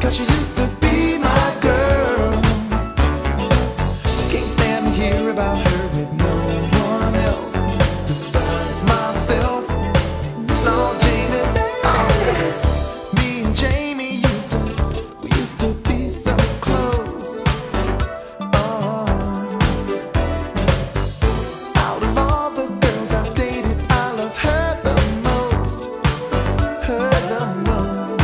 'cause she used to be my girl. Can't stand to hear about her with no one else besides myself. No, Jamie, oh. Me and Jamie we used to be so close. Oh. Out of all the girls I've dated, I loved her the most. Her the most.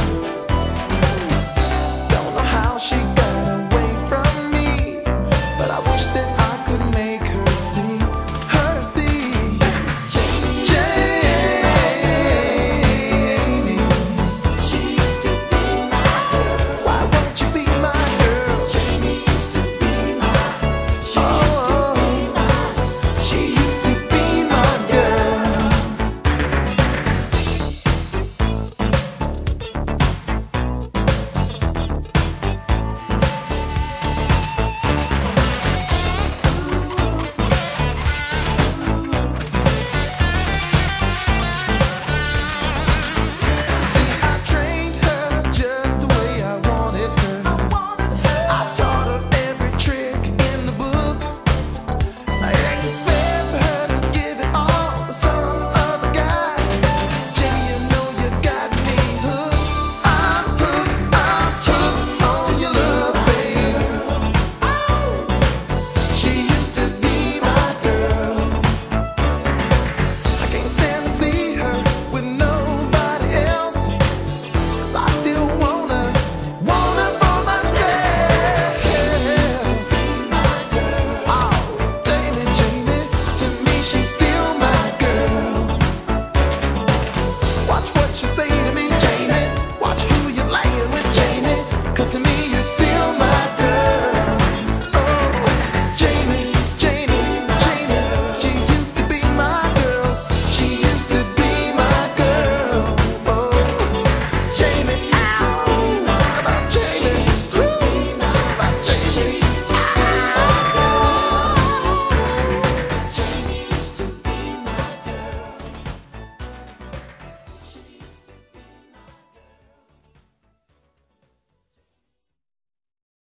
Don't know how she got away from me, but I wish that I could make her see. Jamie, She used to be my girl. why won't you be my girl? Jamie used to be my. She used to be my. She used to be my girl. See, I trained her just the way I wanted her. I taught her every trick in the book. It ain't fair for her to give it all to some other guy. Jamie, you know you got me hooked. I'm hooked on your love, baby. She used to be my girl. I can't stand to see her with nobody else, 'cause I still want her for myself. Oh, Jamie, to me she's still my girl. Watch what you say to me, Jamie. Watch who you're laying with, Jamie. 'Cause to me